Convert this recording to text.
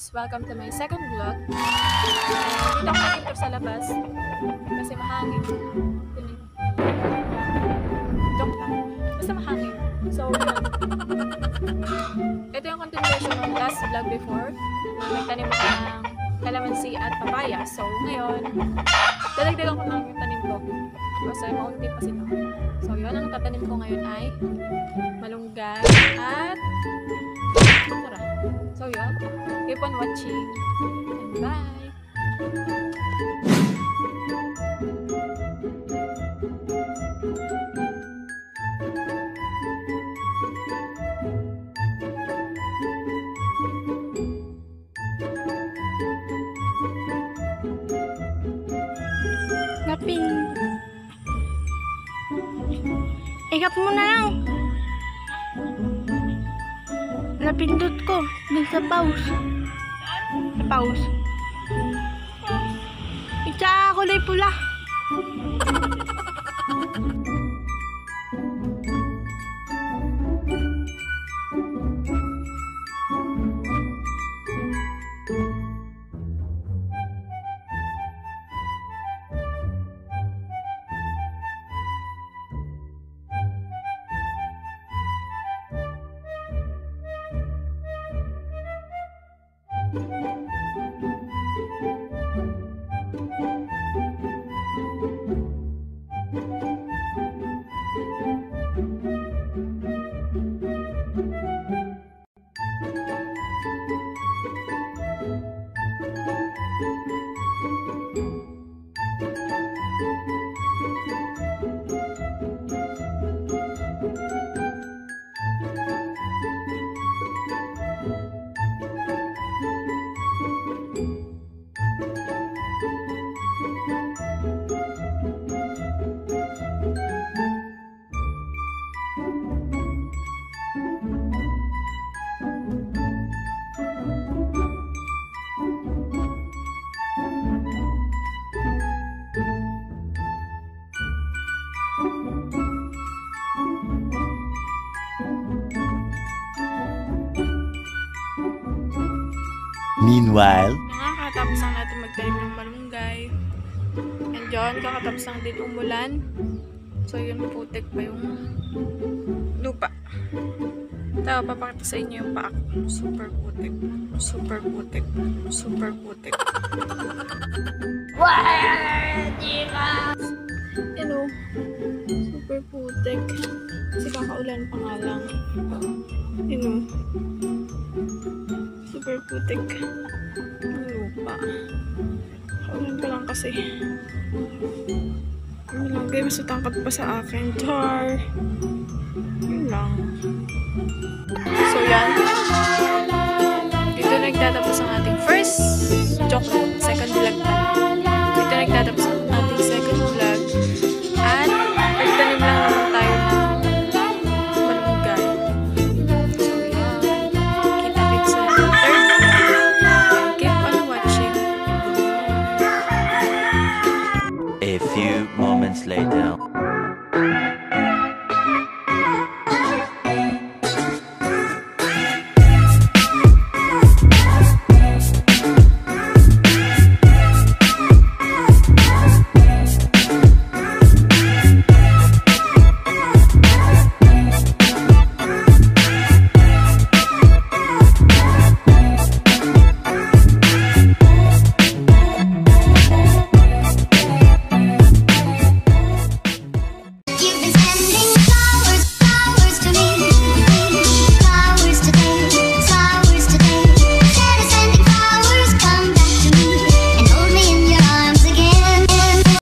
guys! Welcome to my second vlog. Dito ako dito sa labas kasi mahangin. Joke lang. Basta mahangin. So, ito yung continuation ng last vlog before. Nagtanim ako ng calamansi at papaya. So, ngayon, dadagdagan ko lang yung tanim ko. Kasi maunti pa sila. So, yun. Ang tatanim ko ngayon ay malunggay at okra. So, yun. Keep on watching. And bye! Ikap mo na lang. Napindot ko dun sa pause. Sa pause. Itsa ako na pula. Meanwhile, nakakatapos lang natin magtanim ng malunggay. And yun, kakatapos lang din umulan. So yun, putik pa yung lupa. Ito, papakita sa inyo yung paak. Super putik. Super putik. Super putik. Yan o. Super putik. Kasi kakaulan pa nga lang. Yan o. Super putik ang lupa. Kaulan pa lang kasi. Ang malunggay, mas matangkad pa sa akin. Char!